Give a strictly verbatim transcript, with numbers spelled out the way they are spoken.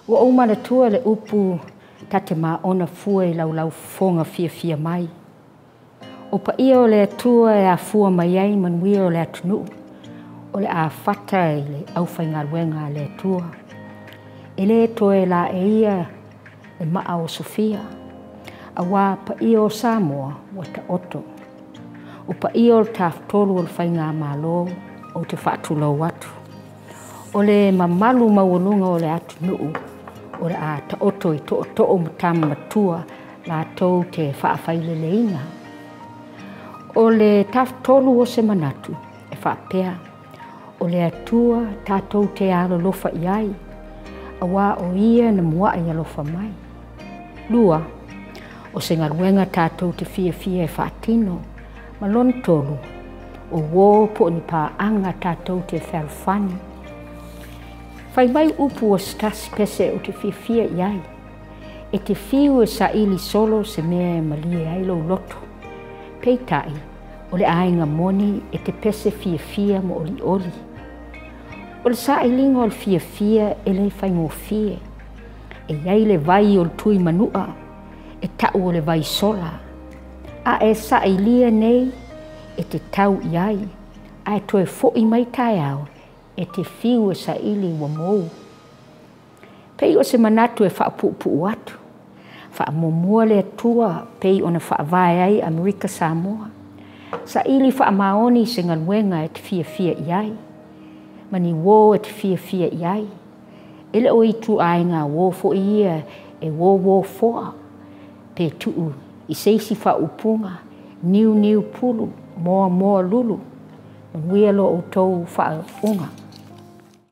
Ua o manatua le upu tate ma ona fua i lau lau fonga fia fia mai. O pa ia o le atua e a fua mai ai manuia o le atunu. O le a fata i le au whainga luenga le atua. E le toe la e ia e maa o Sofia. A wā pa ia o Samoa wata oto. O pa ia o le taftolu o le whainga malo o te whaatulau watu. O le mamalu mawalunga o le atunu. O le a ta oto i to to o matama matua la tau te whaafai le inga. O le taftolu o se manatu e whaapea. O le atua tātou te alo lofa iai. A wā o ia na mua i alofa mai. Lua, o se ngaruenga tātou te fia fia e whaatino. Malon tolu, o wō po ni pā anga tātou te wherwhani. Whai mai upu o stas pese o te fia fia iai. E te fiu e sa ili solo se mea e malie ai lo loto. Peitai, o le ainga moni e te pese fia fia mo oli oli. O le sa ilinga o le fia fia e le whaingo fie. E iai le vai o le tui manua, e tau o le vai sola. A e sa ilia nei, e te tau iai, a e toe fo i mai tai au, e te fiu e sa ili wa mou. Pei o se manatu e whaapupu atu. Whaamomua le atua, pei o na whaavai ai Amerika Samoa. Sa ili whaamaoni se ngaluenga e te fia fia iai. Mani wō e te fia fia iai. Ele o itu ai ngā wō fo ia e wō wō foa. Pe tuu i seisi whaupunga, niu niu pulu, moa moa lulu. Nuia lo o tau whaunga.